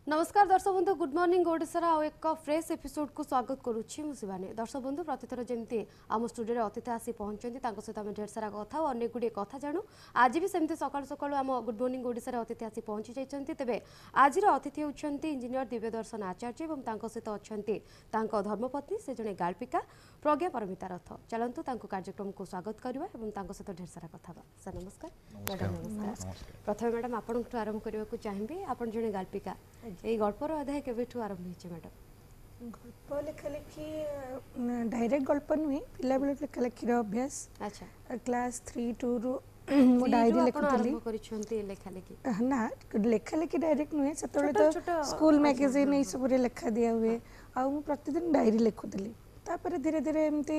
नमस्कार दर्शक बंधु गुड मॉर्निंग ओडिशार आउ एक फ्रेश एपिसोड को स्वागत करुच्ची शिवानी। दर्शक बंधु प्रतिथर जमी आम स्टूडियो अतिथि आसी पहुंचती सहित आम ढेर सारा कथा और अनेक गुड़े कथा जानू। आज भी सेमती सकाल सकाल आम गुड मॉर्निंग ओडिशार अतिथि आसी पहुंची जाइए। तेज आज अतिथि होती इंजीनियर दिव्यदर्शन आचार्य और सहित अच्छा धर्मपत्नी से जड़े गाल्पिका प्रज्ञा परमिता रथ। चलतु कार्यक्रम को स्वागत करवा और सहित ढेर सारा कथा। सर नमस्कार। मैडम नमस्कार। प्रथम मैडम आपन आरंभ करने चाहिए आप जड़े गाल्पिका ये गल्पर अध्याय केवेठू आरंभ होइছে मैडम? गल्प लेखा लेखी डायरेक्ट गल्प नुहे पिला बेले लेखा लेखीर अभ्यास। अच्छा क्लास 3-2 रु मो डायरी लेखुतली करिसंती लेखा लेखी ना लेखा लेखी डायरेक्ट नुहे सेतबेले तो स्कूल मैगजीन ए सब रे लेखा दिया हुए आ मु प्रतिदिन डायरी लेखुतली। तापर धीरे धीरे एमती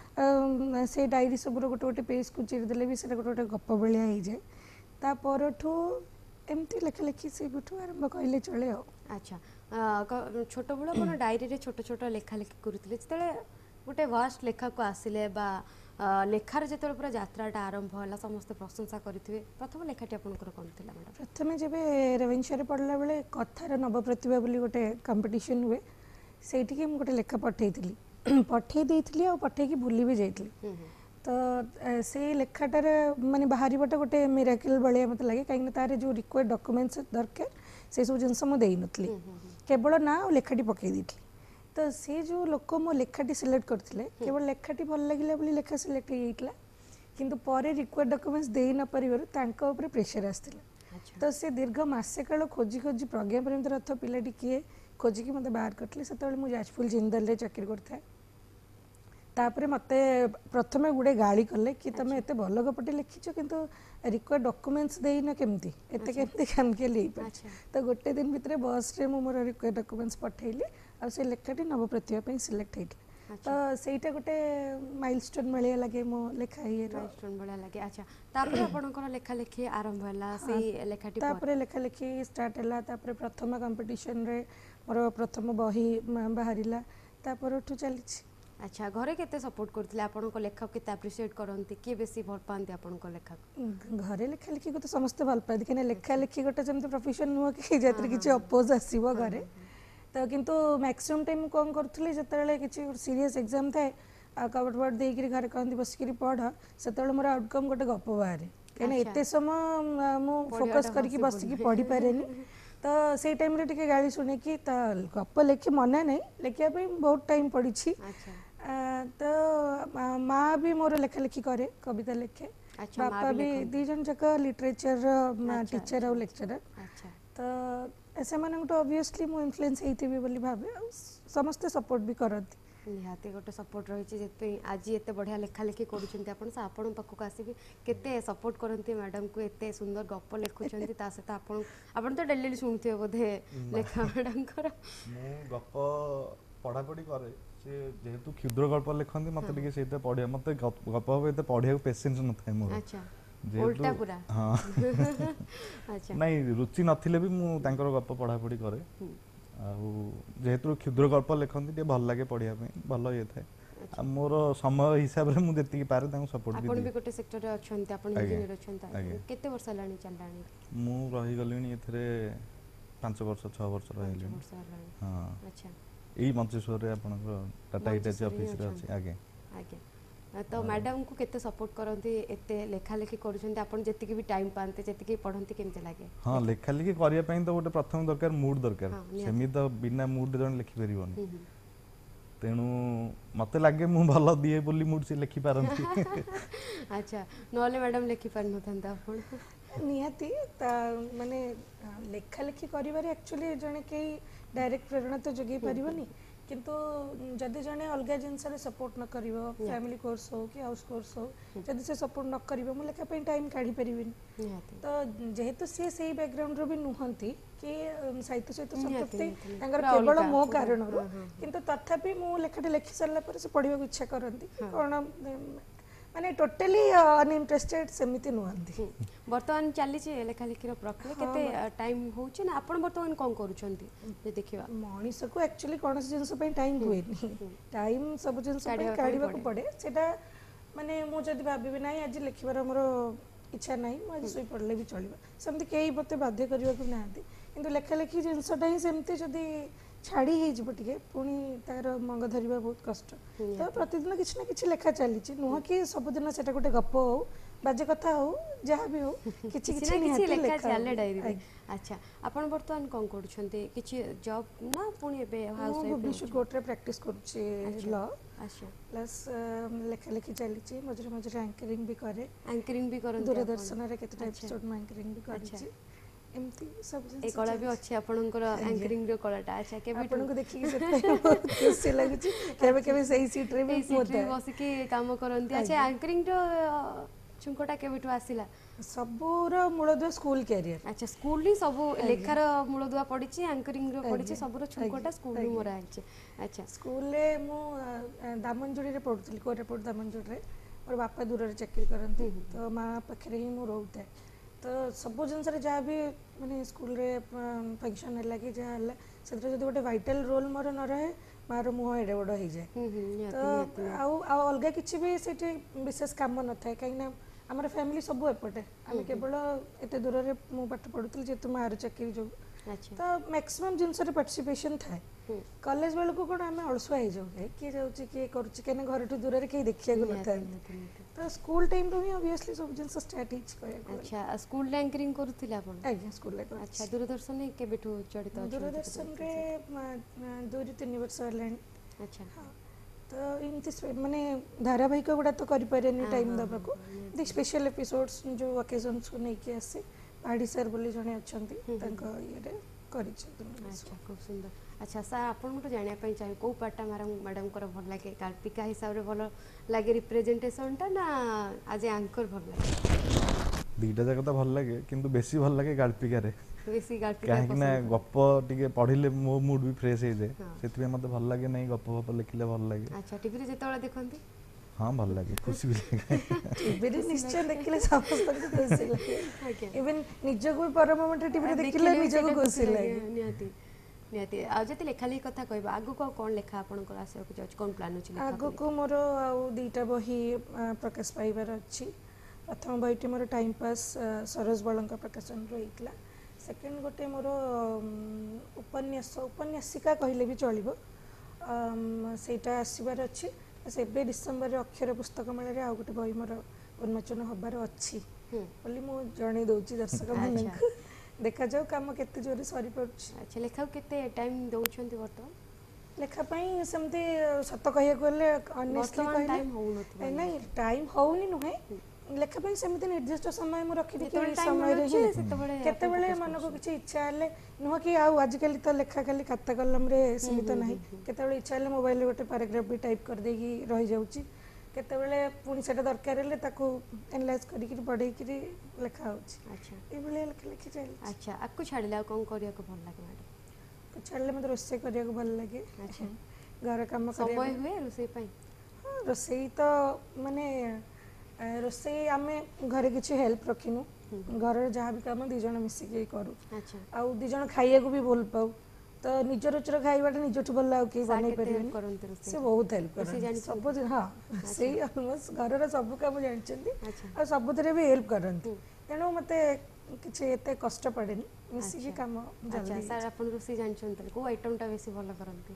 से डायरी सब गोटे गोटे पेज को चिर देले भी से गोटे गोटे गप बेलिया हो जाए। ता परठू एमती लेखा लेखी से गुठू आरंभ कहले चले। अच्छा छोट बेल कौन डायरी रे छोट छोट लेखा लेखी करुले जो गोटे वास्ट लेखा को आसिले बा लेखार जो पूरा यात्राटा आरंभ है समस्त प्रशंसा करेंगे प्रथम लेखाटी आपंकर कौन थी मैडम? प्रथम जब रेवेन्सा पढ़ला बेले कथार नव प्रतिभा बोली गोटे कंपटीशन हुए से गोटे लेखा पठे पठे और पठे भूली भी जाइली। तो से लेखाटार माने बाहर गोटे मिराकल भाया मत लगे कहीं तार जो रिक्वायर्ड डॉक्यूमेंट्स दरकार से सब जिन मुझे नी केवल ना और लेखाटी पकई दी। तो से जो लोक मो लेखाटी सिलेक्ट करते केवल लेखाटी भल लगे लेखा सिलेक्ट होता किंतु पर रिक्वायर्ड डॉक्यूमेंट्स दे न पार प्रेशर आसाला। तो से दीर्घ मसे काल खोजी खोजी प्रज्ञा परमिता रथ पिलाटी किए खोजिकी मत बाहर करते से मुझे जाजपुर जिंदल चाकरी करता। तापर मते प्रथमे गुड़े गाड़ी कले कि तुम एत भल गपटे लिखिच किंतु रिक्वायर्ड डॉक्यूमेंट्स देना केमती एते केमती खामखेली तो गोटे दिन भितर बस रे मोर रिक्वायर्ड डॉक्यूमेंट्स पठेली आ से लेखाटी नव प्रतिभा पे सिलेक्ट होइला। तो सेटा गोटे माइलस्टोन भलिया लगे मो लेखा ये माइलस्टोन भलिया लगे। अच्छा तापर आपनकर लेखा लेखी आरंभ होला से लेखाटी तापर लेखा लेखी स्टार्ट होला। तापर प्रथम कंपटीशन रे मोर प्रथम बही बाहरिला तापर उठू चलीछि। अच्छा घरे केते सपोर्ट करथिले आपन को लेखा केते अप्रिशिएट करंती के बेसी भल पांती आपन को लेखा? घरे लेखा लेखी को तो समस्त भल पाती कि लेखा लेखी गोटे जमते प्रोफेशन नुह कि जेतरे किछि अपोज आसीबो घरे। तो किंतु मैक्सिमम टाइम कोन करथले जतले किछि सीरियस एग्जाम थाए कबट बट देकरी घरे कहंती बसिकरी पढ़ सेतले मोर आउटकम गोटे गप बाहरे कने एते समय मु फोकस करके बसिकी पढ़ी पारेनी। तो से टाइम रे टिके गाली सुने कि त गप लेखी मने नहीं लेखिया पे बहुत टाइम पड़ी छी। तो माँ भी मोर लेखा लेखी करे कविता लेखे। अच्छा, बापा भी दी जन जक लिटरेचर टीचर और लेक्चरर। तो से माने तो ऑब्वियसली मु इन्फ्लुएंस हेतिबी बोली भाबे समस्त सपोर्ट भी करती। निहाती गोटे सपोर्ट रही आज एत बढ़िया लेखा लेखी कर पाखक आसिक केते सपोर्ट करती मैडम को एत सुंदर गप लिखुंट सहित आप तो डेली शुणुवे बोधे लेखा मैडम गप पढ़ापढ़ी करे जेहेतु क्षुद्र गल्प लिखती मत पढ़िया मत गप पढ़िया पेसेंस न था मोर हाँ नहीं रुचि नथिले भी मु तांकर गप पढ़ापढ़ी करे जेहेतु क्षुद्र गल्प लिखती भल लगे पढ़िया भल ये थाए मोर समय हिसाब रे मु जेतिकी पारे तांको सपोर्ट भी भी गोटे सेक्टर रे अछंती आपण इंजीनियर अछंती केते वर्ष लानी चलानी? मु रही गलिनी एथरे 5 वर्ष 6 वर्ष रहिलेनी। हां अच्छा एई मंचेश्वर रे आपन टाटा हिटाची ऑफिस रे अछि आगे आगे। तो मैडम को केते सपोर्ट करंती एते लेखा लेखी करूछंती आपण जेतिकी भी टाइम पानते जेतिकी पढंती केमते लागे? हां लेखा लेखी करिया पई तो गोटे प्रथम दरकार मूड दरकार सेमी तो बिना मूड जण लिखि परिबोनी तेणु मते लागे मु भल दिए बोली मूड से लिखि पारंती। अच्छा नले मैडम लिखि पार नथंता आपण निहाती माने लेखा लेखी करिबारे एक्चुअली जने के डायरेक्ट प्रेरणा तो जगे परिबनी किंतु जदि जने अलग जिनस सपोर्ट न करिवो फैमिली कोर्स हो कि हाउस कोर्स हो जदि से सपोर्ट न करिवो मु लेखा पे टाइम काढी परिबिनी। तो जेहेतु से सेही बैकग्राउंड रो भी नुहंती कि साहित्य सहित संतृप्ति तांगर केवल मो कारण रो किंतु तथापि मु लेखाटे लेखि सरला पर से पढिबा इच्छा करंती कोन माने टोटली अनइंटरेस्टेड सेमिति नुहंती। वर्तमान चली छी लेखा लेखिर प्रक्रिया केते टाइम होउछ ना आपण वर्तमान कोन करूछंती जे देखिबा मनीष को एक्चुअली कोनस जिंस पे टाइम हुएनी टाइम सब जिंस पे काढिबा को पड़े सेटा माने मु जदी भाबी नाही आज लेखिबार हमरो इच्छा नाही मु आज सोई पड़ले भी चलिबा सेमति केही बते बाध्य करिबा को नांती କିନ୍ତୁ ଲେଖା ଲେଖି ଜିନିଷଟା ହିଁ ସେମିତି ଯଦି ଛାଡ଼ି ହେଇଯିବ ଟିକେ ପୁଣି ତାର ମଙ୍ଗ ଧରିବା ବହୁତ କଷ୍ଟ। ତ ପ୍ରତିଦିନ କିଛି ନା କିଛି ଲେଖା ଚାଲିଛି, ନୁହଁ କି ସବୁଦିନ ସେଟା ଗୋଟେ ଗପ ହଉ ବାଜେ କଥା ହଉ ଯାହା ବି ହଉ କିଛି କିଛି କିଛି ଲେଖା ଚାଲେ ଡାଇରୀରେ। ଆଚ୍ଛା, ଆପଣ ବର୍ତ୍ତମାନ କ'ଣ କରୁଛନ୍ତି? କିଛି ଜବ୍ ନା ପୁଣି ଏବେ ହାଉସ୍ ୱାଇଫ୍? ଭୁବନେଶ୍ୱର କୋର୍ଟରେ ପ୍ରାକ୍ଟିସ୍ କରୁଛି ଲ, ଆଚ୍ଛା, ପ୍ଲସ୍ ଲେଖା ଲେଖି ଚାଲିଛି, ମଝିରେ ମଝିରେ ଆଙ୍କରିଂ ବି କରେ। ଆଙ୍କରିଂ ବି କରନ୍ତି? ଦୂରଦର୍ଶନରେ କେତେଟା ଏପିସୋଡ ମୁଁ ଆଙ୍କରିଂ ବି କରିଛି। ଏମିତି ସବୁ ଏ କଳା ବି ଅଛି ଆପଣଙ୍କର, ଆଙ୍କରିଂର କଳାଟା। ଆଚ୍ଛା, କେବେ ଆପଣଙ୍କୁ ଦେଖିକି ସେଥିପାଇଁ ବହୁତ ଖୁସି ଲାଗୁଛି। କେବେ କେବେ ସେଇ ସିଟ୍ରେ ବି ବସିକି କାମ କରନ୍ତି। ଆଚ୍ଛା, ଆଙ୍କରିଂର ଛୁଙ୍କଟା କେବେଠୁ ଆସିଲା? ସବୁର ମୂଳଦୁଆ ସ୍କୁଲ କ୍ୟାରିୟର। ଆଚ୍ଛା, ସ୍କୁଲରୁ ସବୁ ଲେଖାର ମୂଳଦୁଆ ପଡ଼ିଛି, ଆଙ୍କରିଂର ପଡ଼ିଛି, ସବୁର ଛୁଙ୍କଟା ସ୍କୁଲରୁ ମରା ହେଇଛି। ଆଚ୍ଛା, ସ୍କୁଲରେ ମୁଁ ଦାମନଯୋଡ଼ିରେ ପଢ଼ୁଥିଲି, କୋରାପୁଟ ଦାମନଯୋଡ଼ିରେ। ମୋର ବାପା ଦୂରରେ ଚାକିରି କରନ୍ତି, ତ ମା ପାଖରେ ହିଁ ମୁଁ ରହୁଥାଏ। ତ ସବୁ ଜିନିଷରେ ଯାହା ବି ମାନେ ସ୍କୁଲରେ ଫଙ୍କସନ୍ ହେଲା କି ଯାହା ହେଲା, ସେଥିରେ ଯଦି ଗୋଟେ ଭାଇଟାଲ ରୋଲ୍ ମୋର ନ ରହେ, ମାଆର ମୁହଁ ଏଡ଼େ ବଡ଼ ହେଇଯାଏ। ତ ଆଉ ଅଲଗା କିଛି ବି ସେଠି ବିଶେଷ କାମ ନଥାଏ, କାହିଁକିନା ଆମର ଫ୍ୟାମିଲି ସବୁ ଏପଟେ। ଆମେ କେବଳ ଏତେ ଦୂରରେ ମୁଁ ପାଠ ପଢ଼ୁଥିଲି ଯେହେତୁ ମାଆର ଚାକିରି ଯୋଗୁଁ। ତ ମ୍ୟାକ୍ସିମମ୍ ଜିନିଷରେ ପାର୍ଟିସିପେସନ୍ ଥାଏ। କଲେଜ ବେଳକୁ କ'ଣ ଆମେ ଅଳସୁଆ ହେଇଯାଉ, କିଏ ଯାଉଛି କିଏ କରୁଛି, କାହିଁକିନା ଘରଠୁ ଦୂରରେ କେହି ଦେଖିବାକୁ ନଥାନ୍ତି। ତ ସ୍କୁଲ ଟାଇମ୍ରୁ ହିଁ ଅବଭିୟସଲି ସବୁ ଜିନିଷ ଷ୍ଟାର୍ଟ ହେଇଛି କହିବାକୁ। ଆଚ୍ଛା, ସ୍କୁଲରେ ଆଙ୍କରିଂ କରୁଥିଲେ ଆପଣ? ଆଜ୍ଞା, ସ୍କୁଲରେ। ଆଚ୍ଛା, ଦୂରଦର୍ଶନରେ କେବେଠୁ ଜଡ଼ିତ ଅଛନ୍ତି? ଦୂରଦର୍ଶନରେ 2ରୁ 3 ବର୍ଷ ହେଲାଣି। ଆଚ୍ଛା, ତ ଏମିତି ମାନେ ଧାରାବାହିକ ଗୁଡ଼ା ତ କରିପାରେନି ଟାଇମ୍ ଦେବାକୁ, ସ୍ପେଶାଲ ଏପିସୋଡ୍ସ ଯେଉଁ ଅକେଜନ୍ସକୁ ନେଇକି ଆସେ, ପାଢ଼ୀ ସାର୍ ବୋଲି ଜଣେ ଅଛନ୍ତି, ତାଙ୍କ ଇଏରେ କରିଛି। ଆଚ୍ଛା, ଖୁବ୍ ସୁନ୍ଦର। ଆଚ୍ଛା ସାର୍, ଆପଣଙ୍କଠୁ ଜାଣିବା ପାଇଁ ଚାହେଁ କେଉଁ ପାର୍ଟଟା ମ୍ୟାଡ଼ାମଙ୍କର ଭଲ ଲାଗେ? ଗାଳ୍ପିକା ହିସାବରେ ଭଲ ଲାଗେ ରିପ୍ରେଜେଣ୍ଟେସନଟା, ନା ଆଜ୍ ଏ ଆଙ୍କର ଭଲ ଲାଗେ? ଦୁଇଟା ଯାକ ତ ଭଲ ଲାଗେ, କିନ୍ତୁ ବେଶୀ ଭଲ ଲାଗେ ଗାଳ୍ପିକାରେ। ବେଶୀ ଗାଳ୍ପିକା, କାହିଁକି ନା ଗପ ଟିକେ ପଢ଼ିଲେ ମୋ ମୁଡ୍ ବି ଫ୍ରେଶ ହେଇଯାଏ, ସେଥିପାଇଁ ମୋତେ ଭଲ ଲାଗେ। ନାହିଁ ଗପ ଫପ ଲେଖିଲେ ଭଲ ଲାଗେ। ଆଚ୍ଛା, ଟିଭିରେ ଯେତେବେଳେ ଦେଖନ୍ତି? ହଁ, ଭଲ ଲାଗେ, ଖୁସି ବି ଲାଗେ। ଟିଭିରେ ନିଶ୍ଚୟ ଦେଖିଲେ ସମସ୍ତଙ୍କୁ ଖୁସି ଲାଗେ। ଇଭେନ୍ ନିଜକୁ ବି ପର ମୋମେଣ୍ଟରେ ଟିଭିରେ ଦେଖିଲେ ନିଜକୁ ଖୁସି ଲାଗେ। ନିହାତି ନିହାତି। ଆଉ ଯଦି ଲେଖାଲେଖି କଥା କହିବା, ଆଗକୁ ଆଉ କ'ଣ ଲେଖା ଆପଣଙ୍କର ଆସିବାକୁ ଯାଉଛି? କ'ଣ ପ୍ଲାନ୍ ଅଛି? ଆଗକୁ ମୋର ଆଉ 2ଟା ବହି ପ୍ରକାଶ ପାଇବାର ଅଛି। ପ୍ରଥମ ବହିଟି ମୋର ଟାଇମ୍ ପାସ୍ ସରୋଜ ବଳଙ୍କ ପ୍ରକାଶନରୁ ହେଇଥିଲା। ସେକେଣ୍ଡ ଗୋଟେ ମୋର ଉପନ୍ୟାସିକା କହିଲେ ବି ଚଳିବ, ସେଇଟା ଆସିବାର ଅଛି। ଏବେ ଡିସେମ୍ବରରେ ଅକ୍ଷର ପୁସ୍ତକ ମେଳାରେ ଆଉ ଗୋଟେ ବହି ମୋର ଉନ୍ମୋଚନ ହେବାର ଅଛି ବୋଲି ମୁଁ ଜଣାଇ ଦେଉଛି ଦର୍ଶକମାନଙ୍କୁ। ଦେଖାଯାଉ କାମ କେତେ ଜୋରରେ ସରିପାରୁଛି। ଆଚ୍ଛା, ଲେଖାକୁ କେତେ ଟାଇମ୍ ଦେଉଛନ୍ତି ବର୍ତ୍ତମାନ? ଲେଖା ପାଇଁ ସେମିତି ସତ କହିବାକୁ ଗଲେ ଅନେଷ୍ଟଲି କହିଲେ ନାଇଁ, ଟାଇମ୍ ହେଉନି ନୁହେଁ, ଲେଖା ପାଇଁ ସେମିତି ନିର୍ଦ୍ଦିଷ୍ଟ ସମୟ ମୁଁ ରଖିନି କି ଏଇ ସମୟରେ ହିଁ। କେତେବେଳେ ମନକୁ କିଛି ଇଚ୍ଛା ହେଲେ, ନୁହଁ କି ଆଉ ଆଜିକାଲି ତ ଲେଖା ଖାଲି ଖାତା କଲମରେ ସୀମିତ ନାହିଁ, କେତେବେଳେ ଇଚ୍ଛା ହେଲେ ମୋବାଇଲରେ ଗୋଟେ ପାରାଗ୍ରାଫ ବି ଟାଇପ୍ କରିଦେଇକି ରହିଯାଉଛି, କେତେବେଳେ ପୁଣି ସେଇଟା ଦରକାର ହେଲେ ତାକୁ ଏନାଲାଇଜ୍ କରିକି ପଢ଼େଇକିରି ଲେଖା ହେଉଛି। ଆଚ୍ଛା, ଏଇଭଳିଆ ଲେଖା ଲେଖି ଚାଲିଛି। ଆଚ୍ଛା, ଆକୁ ଛାଡ଼ିଲେ ଆଉ କ'ଣ କରିବାକୁ ଭଲ ଲାଗେ ମ୍ୟାଡ଼ାମ୍? ଛାଡ଼ିଲେ ମୋତେ ରୋଷେଇ କରିବାକୁ ଭଲ ଲାଗେ। ଘର କାମ ସମୟ ହୁଏ ରୋଷେଇ ପାଇଁ? ହଁ, ରୋଷେଇ ତ ମାନେ ରୋଷେଇ ଆମେ ଘରେ କିଛି ହେଲ୍ପ ରଖିନୁ, ଘରର ଯାହା ବି କାମ 2 ଜଣ ମିଶିକି କରୁ। ଆଉ 2 ଜଣ ଖାଇବାକୁ ବି ଭଲ ପାଉ, ତ ନିଜ ରୁଚିର ଖାଇବାଟା ନିଜଠୁ ଭଲ ଆଉ କେହି ବନେଇ ପାରିବେନି। ସେ ବହୁତ ହେଲ୍ପ କରନ୍ତି ସବୁ। ହଁ, ସେଇ ଅଲମୋଷ୍ଟ ଘରର ସବୁ କାମ ଜାଣିଛନ୍ତି ଆଉ ସବୁଥିରେ ବି ହେଲ୍ପ କରନ୍ତି, ତେଣୁ ମୋତେ କିଛି ଏତେ କଷ୍ଟ ପଡ଼େନି, ମିଶିକି କାମ ଜଲ୍ଦି। ସାର୍, ଆପଣ ରୋଷେଇ ଜାଣିଛନ୍ତି, କେଉଁ ଆଇଟମ୍ଟା ବେଶୀ ଭଲ କରନ୍ତି?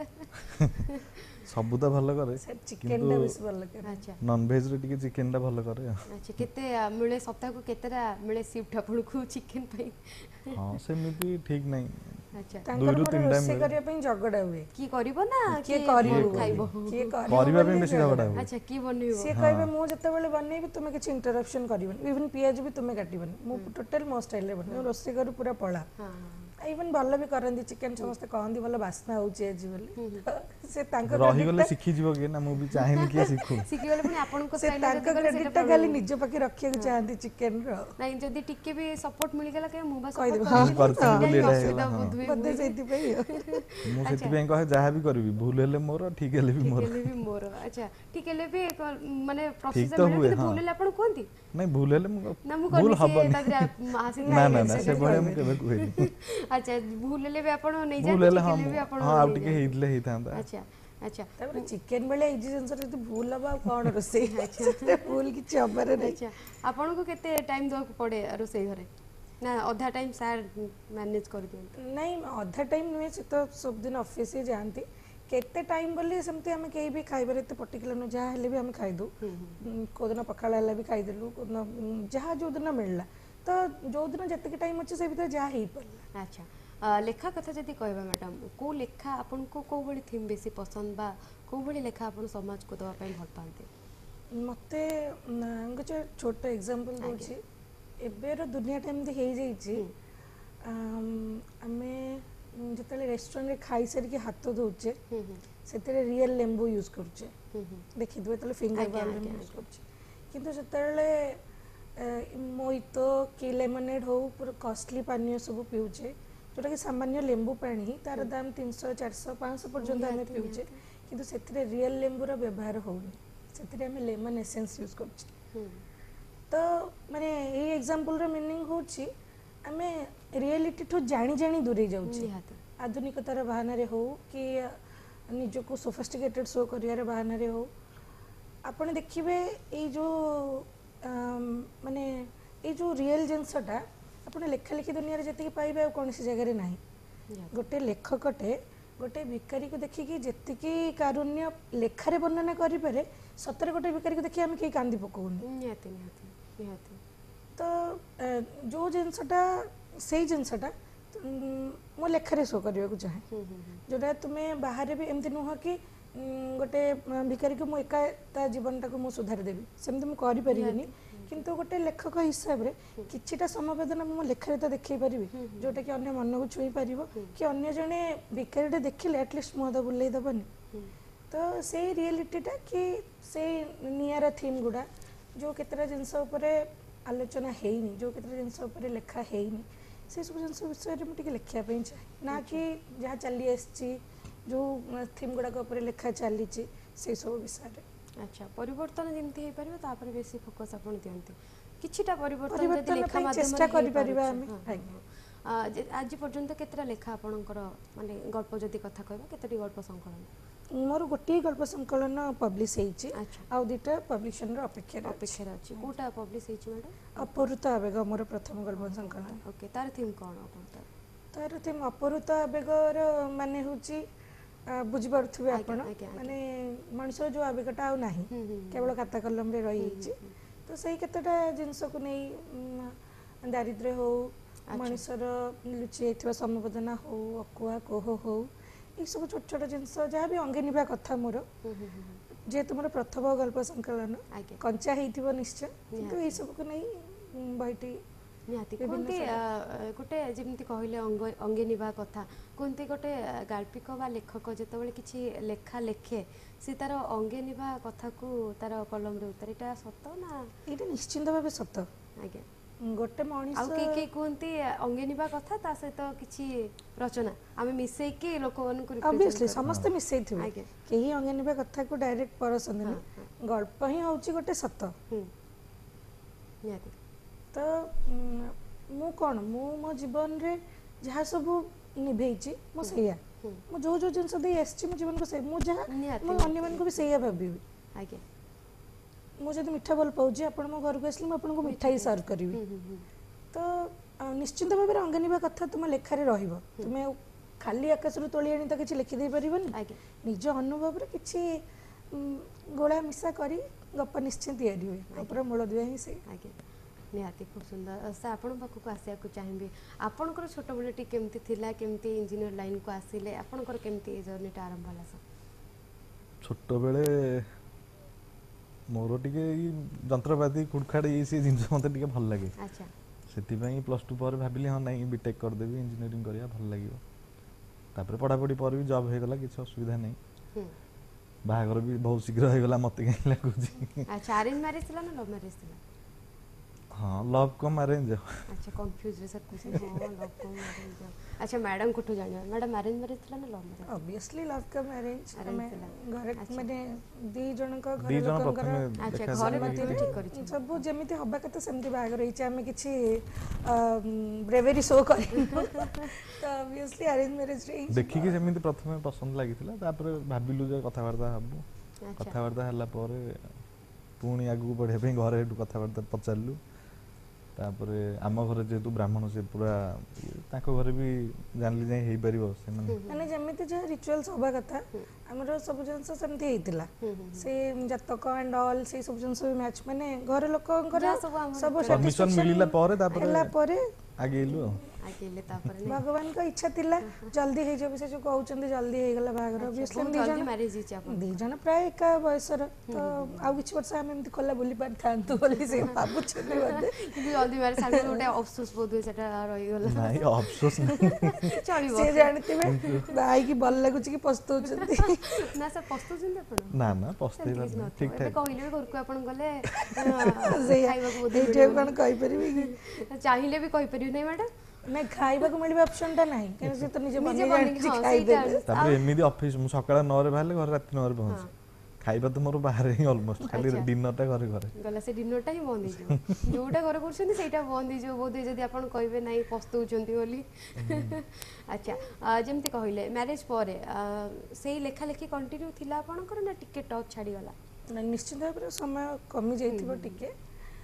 ସବୁ ତ ଭଲ କରେ, ଚିକେନଟା ବେଶୀ ଭଲ କରେ। ଆଚ୍ଛା, ନନଭେଜରେ ଟିକେ ଚିକେନଟା ଭଲ କରେ। ଆଚ୍ଛା, କେତେ ମିଳେ ସପ୍ତାହକୁ, କେତେଟା ମିଳେ ସିଫ୍ଟ ଆପଣଙ୍କୁ ଚିକେନ ପାଇଁ? ହଁ, ସେମିତି ଠିକ୍ ନାହିଁ। ଆଚ୍ଛା, 2ରୁ 3ଟା ରୋଷେଇ କରିବା ପାଇଁ ଝଗଡ଼ା ହୁଏ, କିଏ କରିବ ନା କିଏ ଖାଇବ? କରିବା ପାଇଁ ବେଶୀ ଝଗଡ଼ା ହୁଏ। ଆଚ୍ଛା, କିଏ ବନେଇବ? ସିଏ କହିବେ ମୁଁ ଯେତେବେଳେ ବନେଇବି ତୁମେ କିଛି ଇଣ୍ଟରପ୍ସନ୍ କରିବନି, ଇଭେନ୍ ପିଆଜ ବି ତୁମେ କାଟିବନି, ମୁଁ ଟୋଟାଲ୍ ମୋ ଷ୍ଟାଇଲରେ ବନେଇବି, ରୋଷେଇ ଘରୁ ପୁରା ପଳା। ଇଭେନ୍ ଭଲ ବି କରନ୍ତି ଚିକେନ, ସମସ୍ତେ କହନ୍ତି ଭଲ ବାସ୍ନା ହେଉଛି ଆଜି ବୋଲି। ସେ ତାଙ୍କ ରହିଗଲେ ଶିଖିଯିବ କିଏ ନା, ମୁଁ ବି ଚାହେଁନି କିଏ ଶିଖୁ। ଶିଖିଗଲେ ପୁଣି ଆପଣଙ୍କ ତାଙ୍କ କ୍ରେଡିଟଟା ଖାଲି ନିଜ ପାଖରେ ରଖିବାକୁ ଚାହାନ୍ତି ଚିକେନର। ନାଇଁ, ଯଦି ଟିକେ ବି ସପୋର୍ଟ ମିଳିଗଲା କି ମୁଁ ବାସ୍ କରିଥିଲି ବୋଲି ଏଇଟା ହେଇଗଲା। ସେଇଥିପାଇଁ ମୁଁ ସେଥିପାଇଁ କହେ ଯାହା ବି କରିବି ଭୁଲ ହେଲେ ମୋର, ଠିକ୍ ହେଲେ ବି ମୋର। ଆଚ୍ଛା, ଠିକ୍ ହେଲେ ବି ମାନେ ଠିକ୍ ତ ହୁଏ। ଭୁଲ ହେଲେ ଆପଣ କୁହନ୍ତି? ନାଇଁ, ଭୁଲ ହେଲେ ମୁଁ ଭୁଲ ହବନି। ନା, ସେଭଳିଆ ମୁଁ କେବେ କୁହେନି। ଆଚ୍ଛା, ଭୁଲ ହେଲେ ବି ଆପଣ ନେଇଯାନ୍ତି? ଭୁଲ ହେଲେ ହଁ, ଆଉ ଟିକେ ହେଇଥିଲେ ହେଇଥାନ୍ତା। ଆଚ୍ଛା, ଆଚ୍ଛା, ତାପରେ ଚିକେନ ବେଳେ ଇଜି ଜିନିଷ ଯଦି ଭୁଲ ହବ ଆଉ କ'ଣ ରୋଷେଇ, ଭୁଲ କିଛି ହବାର ନାହିଁ। ଆଚ୍ଛା, ଆପଣଙ୍କୁ କେତେ ଟାଇମ୍ ଦେବାକୁ ପଡ଼େ ରୋଷେଇ ଘରେ? ना अधा टाइम सार मैनेज कर दियंते नहीं अधा टाइम नुहे से तो सब दिन ऑफिस ही जाती केते टाइम बोली सेमती आम कहीं भी खाइबार एत पर्टिकुलर नु जहाँ हेले भी आम खाइदू कोदिन पखाड़ा है भी खाईदेलु कोदिन जहाँ जो दिन मिलला तो जो दिन जितकी टाइम अच्छे से भीतर जहाँ हो पारा। अच्छा लेखा कथा जदि कहबा मैडम को लेखा आपन को को बड़ी थीम बेसी पसंद बा को बड़ी लेखा आपन समाज को दवा पई भल पाते मते कुछ छोटा एग्जांपल दोछि एबेर दुनिया टाइम दे हे जाई छी आमे जतले रेस्टोरेंट रे खाई सारी के हाथ धोचे सेतरे रियल लेंबू यूज करचे देखि दो तले फिंगर बाल यूज करचे किंतु जतले मोइतो कि लेमनेड हो पूरा कॉस्टली पानी सब पिउचे जोटा कि सामान्य लेंबू पानी तार दाम 300 400 500 पर्यंत आमे पिउचे किंतु सेतरे रियल लेंबू रा व्यवहार होउनी सेतरे आमे लेमन एसेंस यूज करचे तो माने ए एग्जांपल रा मीनिंग होची आमे रियलिटी ठो जानी जानी दूरे जाउची आधुनिकतार बहाना रे हो कि निजको सोफिस्टिकेटेड शो करियार बहाना रे हो आपण देखिबे ए जो माने ए जो रियल जिनसटा आपण लेखा लेखी दुनिया रे जति पाइबे आ कोन सी जगह रे नाही गोटे लेखकटे गोटे भिखारी को देखि कि जति की कारुण्य लेखा रे वर्णना करि पारे सतरे गोटे भिखारी को देखि हम के कांदी पकोनी निहाती निहाती निहाती तो जो जिनसटा सेही जिनसटा मो लेखारे शो करने को चाहे जोटा तुम्हें बाहर भी एमती नुह कि गोटे भिखारी को एका ता जीवनटा को सुधार देवी सेमती मुझे करें किंतु गोटे लेखक हिसाब रे किछिटा समवेदना मो लेखारे तो देखई पारिबी जोटा कि अन्य मन को छुई पारिबो कि अन्य जने भिखारीटे देखिले एटलिस्ट मुहदा बुलाई दबनी तो से रियलिटीटा कि से नियारा थीम गुडा जो केतरा जिनस ऊपर आलोचना हेनी जो केतरा जिनस ऊपर लेखा हेनी से सब जिन विषय में टिके लिखिया पे चाहे ना कि जहाँ चली आसी जो थीम गुड़ाक लेखा चली से सब विषय। अच्छा परिवर्तन जमती हो पारिबो तापर बेसी फोकस आपण दियंती किछिटा परिवर्तन जदि लेखा माध्यम चेष्टा करि परिबा हम आज पर्यंत केतरा लेखा आपणकर माने गल्प जदि कथा कहबा केतटी गल्प संकलन मोर गोटे गल्प संकलन पब्लिश हेछि आ दुटा पब्लिशन रो अपेक्षा अछि कोटा पब्लिश हेछि मैडम अपहृत आवेग मोर प्रथम गल्प संकलन ओके तार थीम कोन आपण तार थीम अपहृत आवेग रो माने होछि बुझि पारथुबे आपण माने मनुष्य जो आवेगटा आ नाही केवल खाता कलम रे रही हेछि तो सही केतटा जिंस को नै दारिद्र्य हो मनुष्यर लुचि थवा समवेदना हो अकुआ कोह हो ये सब छोट छोट जिनस जहाँ भी अंगे निभा कथा मोर जेहेतु मोर प्रथम गल्प संकलन कंचा हेइथिबो निश्चय किंतु ये सब को नहीं बहिटी निहाती कोनते गोटे जेमति कहले अंगे निभा कथा कोनते गोटे गाल्पिक बा लेखक जेतबेले किछि लेखा लेखे से तार अंगे निभा कथा को तार कलम रे उतार एटा सत ना एटा निश्चिंत भाबे सत आज्ञा गोटे मनीष आउ के कोनती अंगे निभा कथा ता सहित किछि रचना आमे मिसै के लोक वन को ऑब्वियसली समस्त मिसै थिबे केही अंगे निभा कथा को डायरेक्ट परसंदनी गल्प ही होउची गोटे सत निहाती तो मु कोन मु मो जीवन रे जहाँ सब निभेची मो सैया मो जो जो जिनस दे एसची मो जीवन को से मु जहाँ मो अन्य मन को भी सैया भाबी आज्ञा मुझे मीठा भल पाऊँ आप घर को आसली मुझे मिठा ही सर्व करी तो निश्चिंत भाव में अंगे निभा कथा तुम लेखारे रहिबो तुमे खाली आकाश रु तोली आनी तो किछि लिखि दे परिबनी निज अनुभव रे किछि गोळा मिसा करी गप निश्चित तैयारी हुए ऊपर मूल दुआ ही से आगे निहाती खूब सुंदर से आपण पाखक आसिया को चाहिए आपणकर छोट बेलटी केमती थिला केमती इंजीनियर लाइन को आसिले आपणकर केमती जर्नीटा आरंभ होला स छोट बेले मोर टिके जंत्रपाति खुड़खाड़ ये सी जिनस मत टिके भल लगे अच्छा सेति पई +2 पर भाबिली हां नहीं बीटेक कर देबी इंजीनियरिंग करिया भल लागियो तापर पढ़ा पढ़ी पर भी जॉब हे गला किछ असुविधा नहीं बाहागर भी बहुत शीघ्र हे गला मते कहीं लागुजी अच्छा अरेंज मैरिज थिला ना लव मैरिज थिला हां लव कम अरेंज अच्छा कंफ्यूज रे सर क्वेश्चन हां लव कम अरेंज अच्छा मैडम कोठो जानियो मैडम अरेंज मैरिज थिला ना love marriage obviously love cum arrange घर माने दी जन का घर दी जन लोकंकर प्रथमे अच्छा घर में ठीक करिछि सब जेमिति हबा कते सेमति बागर रहिछि हमें किछि ब्रेवेरी शो करी तो ऑब्वियसली अरेंज मैरिज रे देखि कि सेमिति प्रथमे पसंद लागिथिला तापर भाबिलु जे कथा वार्ता हबु कथा वार्ता हला परे पुणी आगु बढ़े पे घरे हेटु कथा वार्ता पचारलु तापरे आम घर जेतु ब्राह्मण से पूरा ताको घरे भी जानली जाय हेई परिबो से माने जेमिति जे रिचुअल्स होबा कथा हमरो सब जिंस सेमति हेतिला से जतक एंड ऑल से सब जिंस भी मैच माने घर लोकंकर सब परमिशन मिलिला पारे तापरे आगेलु आगेले तापरे भगवान का इच्छा थिला जल्दी हे जो से जो कहउचंदी जल्दी हे गेला बागर ऑब्वियसली जल्दी मैरिज हिच आपन दी जन प्राय का बयसर तो आ किछ वर्ष हम एमति कोला बोली पार थांतु बोली से बाबू छने बदे कि जल्दी मैरिज सांगे गोटे अफसोस बोध सेटा रही गेला नाही अफसोस चलिबो से जानथिबे भाई की बल लागुच कि पस्तौचंदी ना सर पस्तौचंदी अपन ना ना पस्ते ठीक ठाक कहले घर को अपन गले खाइबा को बोधे कोन कहि परिबी चाहिले भी कहि परियो नै मैडम नहीं खाइबा को मिलबा ऑप्शन टा नहीं के से तो निजे बने जानि खाइ देबे तापर एमिदी ऑफिस मु सकाळ 9 रे बाहले घर रात 9 रे पहुंच खाइबा तो मोर बाहर ही ऑलमोस्ट खाली डिनर टा घरे गला से डिनर टा ही बंद हो जोटा घर करछंती सेटा बंद हो बोधे जदी आपण कहबे नाही पस्तौचंती बोली अच्छा जेमति कहले मैरिज परे सेही लेखा लेखी कंटिन्यू थिला आपण कर ना टिके टच छाडी गला निश्चित भाव समय कमी जाइथिबो टिके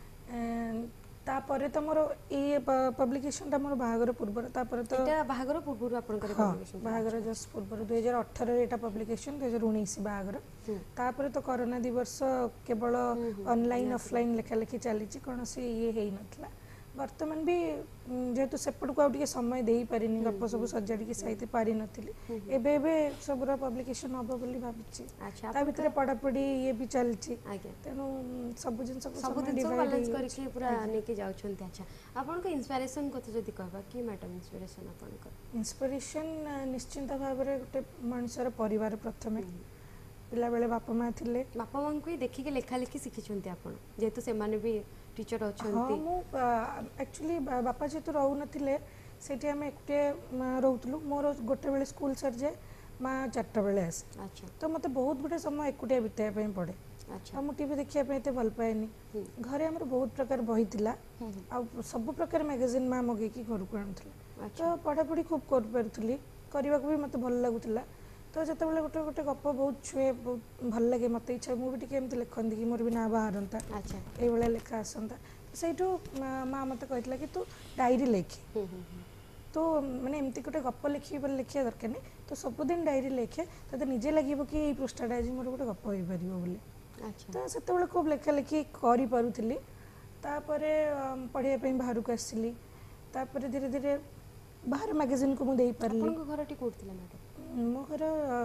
तापरे तो मोर ए पब्लिकेशन ता मोर बाहागर पूर्व तापरे तो एटा बाहागर पूर्व आपण करे पब्लिकेशन बाहागर जस्ट पूर्व 2018 रे एटा पब्लिकेशन 2019 बाहागर तापरे तो कोरोना दिवर्ष केवल ऑनलाइन ऑफलाइन लेखा लेखी चली छि कोन से ये हेई नथला वर्तमान भी जेतु सेपट को आउटे समय देई पारिनी गप सब सजाडी के साइते पारि नथिली एबे एबे सबरा पब्लिकेशन हबो बोली भाबिछि अच्छा ता भितरे पढा पढी ये भी चलछि आगे तेनु सब जिंस को सब दिन बैलेंस करके पूरा नेके जाउ छंती अच्छा आपन को इंस्पिरेशन कथ जदी कहबा की मैडम इंस्पिरेशन आपन को इंस्पिरेशन निश्चिंत भाव रे गुटे मनुष्यर परिवार प्रथमे पिला बेले बापा मां थिले बापा मां को देखि के लेखा लेखि सिखि छंती आपन जेतु से माने भी टीचर अछंती हां मु एक्चुअली बापा जेतु रहउ नथिले सेठी हम एकटे रहउतलु मोर गोटे बेले स्कूल सर जे मां चारटा बेले आसे अच्छा तो मते बहुत गुटे समय एकटे बिताय पय पड़े अच्छा हम टीवी देखिया पे एते भल पाएनी घरे हमर बहुत प्रकार बही थिला आ सब प्रकार मैगजीन मा मगे की घर को आणथले तो पढा पढी खूब कर परथली करबा को भी मते भल लागुतला तो जते बेले गोटे गोटे गप बहुत छुए बहुत भल लगे मते इच्छा मु भी टिके एमते लेखन कि मोर भी ना बाहरंता अच्छा ए बेले लेखा आसंता सेठो मां मते कहतला कि तू डायरी लेखी तो माने एमती गोटे गप लिखी बोले लिखिया दरकार नहीं तो सब दिन डायरी लेखे तते निजे लागिबो कि ए पृष्ठटा आज मोर गोटे गप होई परिबो बोले अच्छा तो सेते बेले खूब लेखा लेखी करि पारुथली तापरे पढिया पे बाहर को आसिली तापरे धीरे धीरे बाहर मैगजीन को मु देई परली आपन को घरटी कोठथिला मैडम मो घर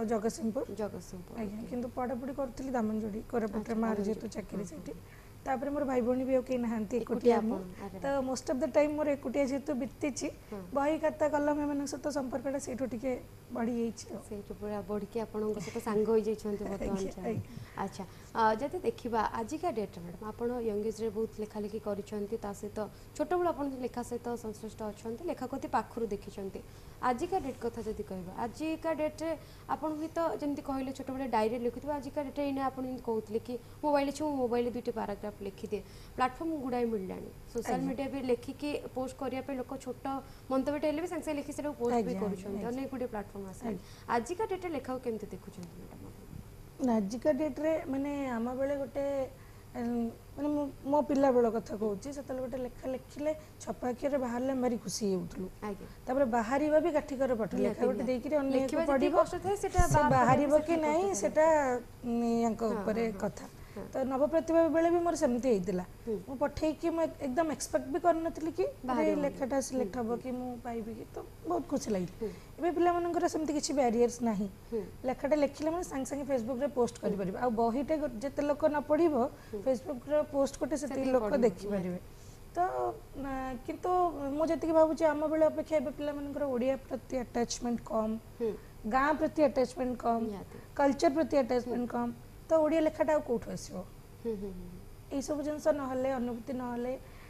जगतसिंहपुर आज्ञा किंतु पढ़ापढ़ी करथली दामनजोड़ी कोरापुट रे मार जेतु चाकरी सेठी तापरे मोर भाई बहनी भी ओके नहांती एकुटिया तो मोस्ट ऑफ द टाइम मोर एकुटिया जेतु बित्तिची बही खाता कलम एमन सहित संपर्कटा सेठो टिके बढ़ी जाइछि सेठो पूरा बढ़ी के आपन को सहित सांग होई जाई छंती बर्तमान अच्छा जति देखिबा आजिका डेट मैडम आपन यंग एज रे बहुत लेखा लेखी करिसंती ता सहित छोट बळ आपन लेखा सहित संश्लिष्ट अछंती लेखा कति पाखरु देखिसंती आजिका डेट कथा जति कहबा आजिका डेट रे आपन ही तो जेंति कहले छोट बळ डायरी लिखुथबा आजिका डेट रे इने आपन कहउतले कि मोबाइल छु मोबाइल दुटे पैराग्राफ लिखि दे प्लेटफॉर्म गुडाई मिललानी सोशल मीडिया पे लेखि के पोस्ट करिया पे लोक छोट मंतव्य टेले भी संगे लिखि से पोस्ट भी करूछन अनेक गुडे प्लेटफॉर्म आसे आजिका डेट रे लेखाउ केमते देखुछन मैडम आजिका डेट रे माने आमा बेले गोटे माने मो पिला बेल कथा कहूची सेतल गोटे लेखा लिखिले छपाकी रे बाहरले मारी खुशी हेउतलु तापर बाहरीबा भी काठी कर पठ लेखा गोटे देई कि अन्य को पढिबो सेटा बाहरीबो कि नहीं सेटा यांको ऊपर कथा तो नव प्रतिभा बेले भी मोर सेमती हेतिला मु पठै कि मैं एकदम एक्सपेक्ट भी कर नथली कि ए लेखाटा सिलेक्ट हबो कि मु पाइबी कि तो बहुत खुशी लागि एबे पिला मनकर सेमती किछि बैरियर्स नाही लेखाटा लेखिले माने संग संग फेसबुक रे पोस्ट करि परिबे आ बहिटे जते लोक न पढिबो फेसबुक रे पोस्ट कोटे सेती लोक देखि परिबे तो किंतु मु जति भाबुची आम बेले अपेक्षा एबे पिला मनकर ओडिया प्रति अटैचमेंट कम गां प्रति अटैचमेंट कम कल्चर प्रति अटैचमेंट कम तो ओडिया लेखाटा कोठो आसीबो ए सब जिंस न हले अनुभूति न हले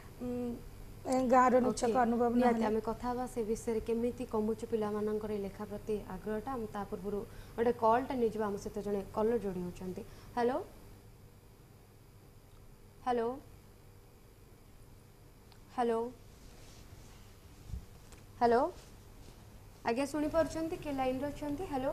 गार निचक अनुभव न हले हमें कथा बा से विषय केमिति कमुच पिला मानकर लेखा प्रति आग्रहटा हम ता पूर्व ओडे कॉलटा निजबा हम सहित जने कॉलर जोडी होचंती हेलो हेलो हेलो हेलो आगे सुनी परछंती के लाइन रे छंती हेलो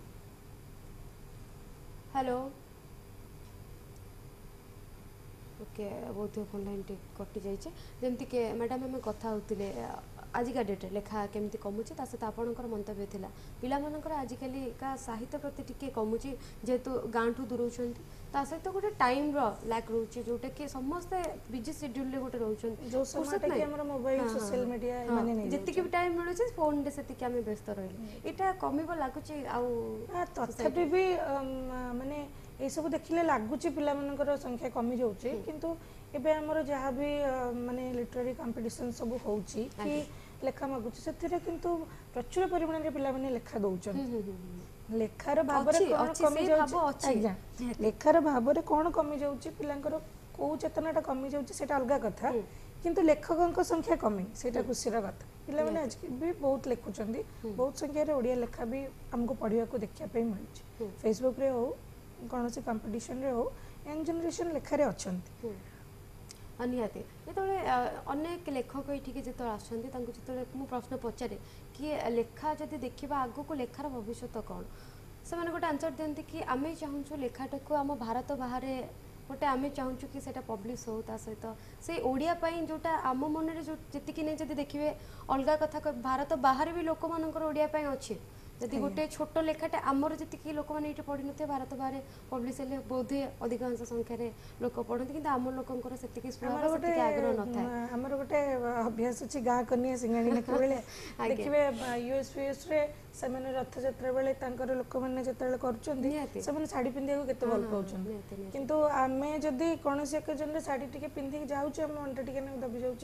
हेलो ओके टिके बहुत फोन लाइन कटि जाइए जमती के मैडम आम कथा होते आजिका डेट्रे लेखा केमती कमुची ता सहित आपणकर मंतव्य थिला पिलामानकर आजिकली का साहित्य प्रति टिके कमुची जेहेतु गाँव ठू दूर ता सहित गोटे टाइम रो लैक रोचे जोटा कि समस्ते बिजी शेड्यूल गोटे रोचन मोबाइल सोशल मीडिया जितकी भी टाइम मिलुचे फोन रे सेतिकी आमे व्यस्त रहिली एटा कमिबो लागुची आ तथापि भी माने ये सब देखिले लागुची पिलामानकर संख्या कमी जाउची किंतु एबे हमर जहाँ भी माने लिटरेरी कंपटीशन सब होउची कि लेखा मागुची सेथिरे किंतु प्रचुर परिमाण रे पिला माने लेखा दउचन लेखार भाव रे कोन कमी जाउची लेखार भाव रे कोन कमी जाउची पिलांकर को चेतनाटा कमी जाउची सेटा अलगा कथा किंतु लेखकक संख्या कमी सेटा खुशीर कथा पिला माने आज भी बहुत लेखुचंदी बहुत संख्या रे ओडिया लेखा भी हमको पढिया को देखिया पे मिलची फेसबुक रे हो कौन से कंपटीशन रे हो यंग जनरेशन लेखारे अच्छंती निहाती जो अनेक लेखक ये जो आसते जो प्रश्न पचारे कि लेखा जदि देखा आग को लेखार भविष्य कौन से गोटे आंसर दिखती कि आम चाहूँ लेखाटा को आम भारत बाहर गोटे आम चाहूँ कि सेटा पब्लिश हो सहित से ओडिया जोटा आम मन में जो जी नहीं जब देखिए अलग कथा भारत बाहर भी लोक मानकर ओडिया अच्छे जदि गोटे छोट लेखाटे आमर जी लोक मैंने ये पढ़ी थे भारत बाहर पब्लिश हेल्ले बोधे अधिकांश संख्यार लोक पढ़ती कि आम लोकंर से आग्रह न था आमर गोटे अभ्यास अच्छी गाँ कनिया सिंगाणी लेखा बेले देखिए यूएस यूएस रे से रथ यात्रा बेले लोक मैंने जिते कर शाढ़ी पिंधिया केते भल पाउछन किंतु आमे जदि कौन एक जन साड़ी टिके पिंधिक जाउचे हम अंटा टिके दबी जाउचे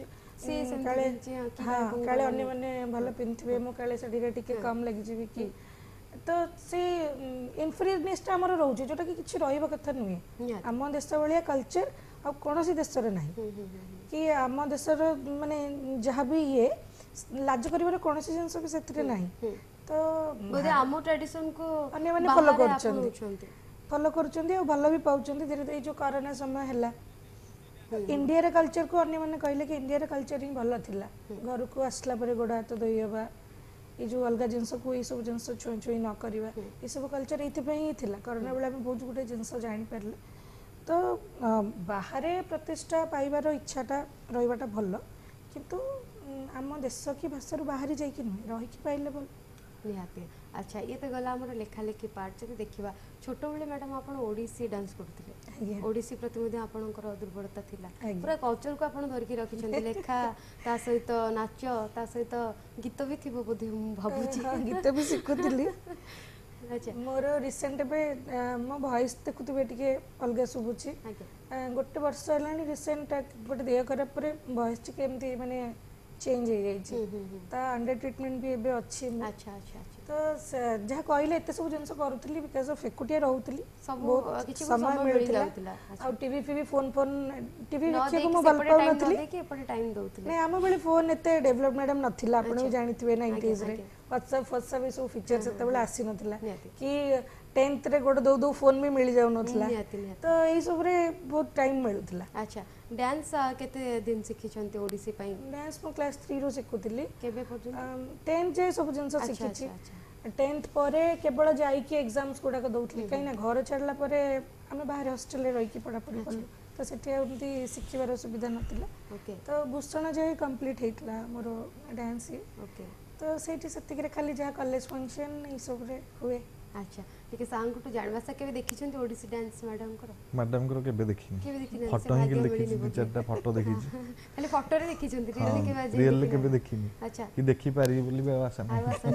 काले अन्य मैंने भल पिंधिबे मो काले साड़ी रे टिके कम लगी जीवी कि तो से इन्फीरियरनेस आमर रोचे जोटा कि किछि रहइबा कथा नुहे आम देश भाया कल्चर आ कोनोसी देश रे नाही कि आम देशर माने जहाँ भी ये लाज करिवार कोनोसी जिंस भी सेथिरे नाही तो बोधे आम ट्रेडिशन को अन्य माने फॉलो करछन्ती आ भलो भी पाउछन्ती धीरे धीरे जो कोरोना समय हैला इंडिया रे कल्चर को अन्य माने कहले कि इंडिया रे कल्चर ही भलो थिला घर को आसला परे गोडा हाथ धोइबा ये जो अलग जिनस को ये सब जिनस छुई छुई न करवा ये सब कल्चर ये थिला कोरोना बेला में बहुत गुटे जिनस जानि पारले तो बाहर प्रतिष्ठा पाइबार इच्छाटा रहिबाटा भल किंतु आम देश की भाषा बाहरी जाइए नुहे रहीकि पाइले भल निहाती अच्छा ये तो गला आमर लेखा लेखी पार्ट जब देखा छोट बेले मैडम आप ओडिसी डांस करते ओडिसी प्रति आपणकर दुर्बलता थिला पूरा कल्चर को आप धरिकी रखिछन्ती लेखा ता सहित नाच ता सहित गीत भी थी बोधे भाबुची गीत भी शिखुली अच्छा मोर रिसेंट बे मो वॉइस देखुथिबे टिके अलगा सुबुची गोटे वर्ष हलानी रिसेंट गोटे देह खराब पर वॉइस टिके एमती माने चेंज हो जाइए ता अंडर ट्रीटमेंट भी एबे अच्छी अच्छा अच्छा तो जहाँ कहले एते सब जिनस करूथली बिकॉज ऑफ फेकुटिया रहउथली सब किछि समय मिलथिला आ टीवी फीवी फोन टीवी देखिए को मोबाइल पाउ नथली कि एपटे टाइम दउथले नै हम बेले फोन एते डेवलप मैडम नथिला आपण भी जानिथिबे 90s रे व्हाट्सएप सब फीचर सेते बेले आसी नथिला कि 10th रे गोड दो फोन भी मिल जाउ नथिला तो एई सब रे बहुत टाइम मिलथिला अच्छा डांस केते दिन सिखि छन्ते ओडिसी पई डांस मो क्लास 3 रो सिखुतली केबे पर्यंत 10th जे सब जिनस सिखिछि 10th परे केवल जाई कि एग्जाम्स गुडा को दउथली काई ना घर छाडला परे हमें बाहर हॉस्टल रे रही कि पढ़ा पढ़ी करलु तो सेठी एमती सिखिबार सुविधा नथिला तो भूषण जे कंप्लीट हेतला मोर डांस ओके तो सेठी सतिक रे खाली जा कॉलेज फंक्शन ई सब रे हुए अच्छा ठीक है सांग को जानवासा केबे देखिछन्ती ओडिसी डांस मैडम करो केबे देखिनी फोटो ही के देखिछि दो चारटा फोटो देखिछि खाली फोटो रे देखिछन्ती रियल केबे देखिनी अच्छा कि देखि पारी बोली बे आशा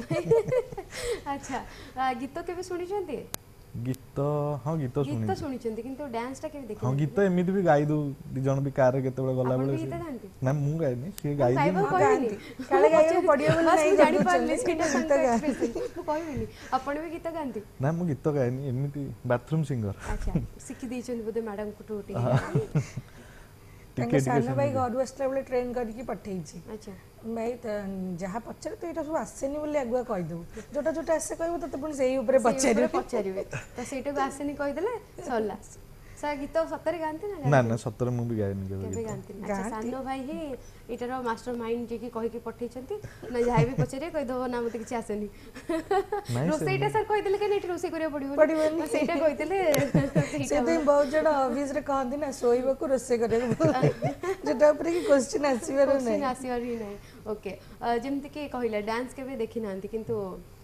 अच्छा गीत केबे सुनिछन्ती गीत हाँ गीत सुनिछन्ती किंतु डांस टा केबे देखि हाँ गीत एमिति भी गाई दो दी जण भी कार केते बेले गला बेले ना मु गाइनी से गाई दी काले गाई पडियो बोले नहीं जानि पारले गीत मु कहबिनी आपण भी गीत गांती ना मु गीत गाइनी एमिति बाथरूम सिंगर अच्छा सिखि दैछन्ती बोधे मैडम को टूटी टिके सानो भाई घर आसला बेले ट्रेन करके पठेइछि अच्छा भाई जहाँ पचारे तो यहाँ सब आसेनी बोली आगुआ कहीदेव जोटा जोटा आसे कह तो पुणी से ऊपर पचारे तो सेटा को आसेनी कहीदेले सरला सर गीत सतरे गांती ना ना ना सतर मु भी गायनी केबे केबे गांती अच्छा सानो भाई ही इटार मास्टर माइंड जे की कहि के पठैछंती ना जाय भी पचरे कहि दो ना मते किछ आसेनी रोसेईटा सर कहि देले के रोसे करिया पड़िबो सेटा कहि देले सेते बहुत जड़ा ऑफिस रे कहंदी ना सोइबा को रोसे करे जेटा ऊपर की क्वेश्चन आसीबार नहीं ओके जेमति के कहिला डांस केबे देखि नांती किंतु